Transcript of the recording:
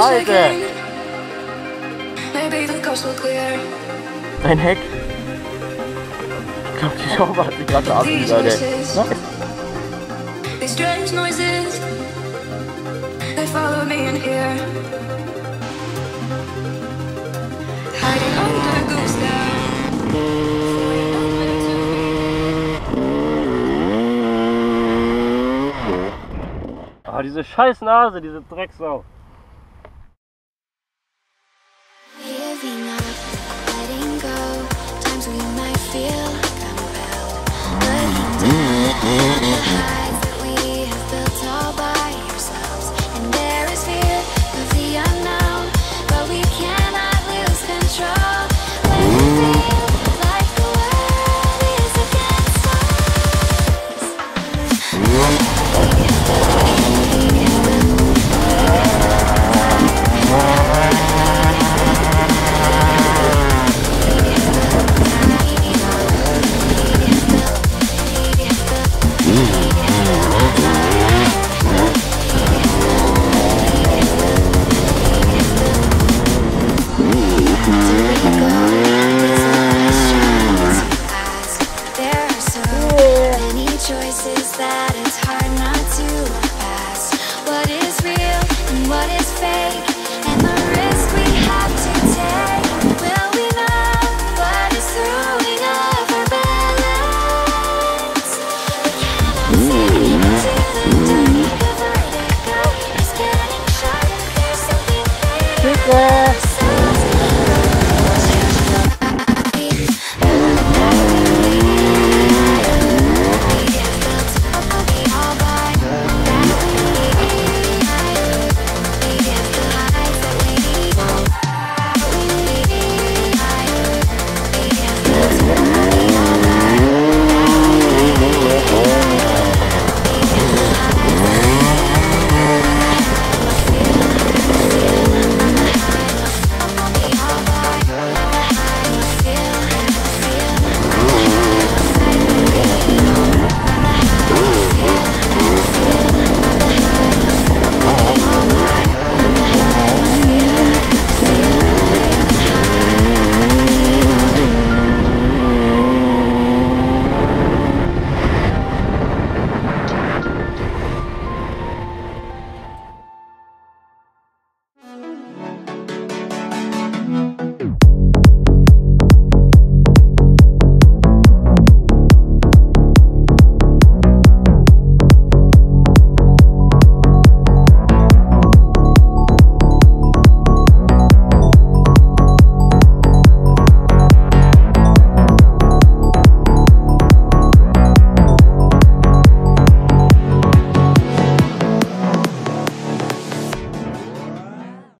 Scheiße! Ein Heck. Ich glaube, die Schraube hat sich gerade verabschiedet, Leute. Nice. These strange noises, they follow me in here. Hiding under goose down. Ah, diese scheiß Nase, diese Drecksau. Giving up, letting go. Times we might feel compelled. Letting down the highs that we have built all by ourselves. And there is fear of the unknown, but we cannot lose control. When it feels like the world is against us. Choices that it's hard not to pass. What is real and what is fake?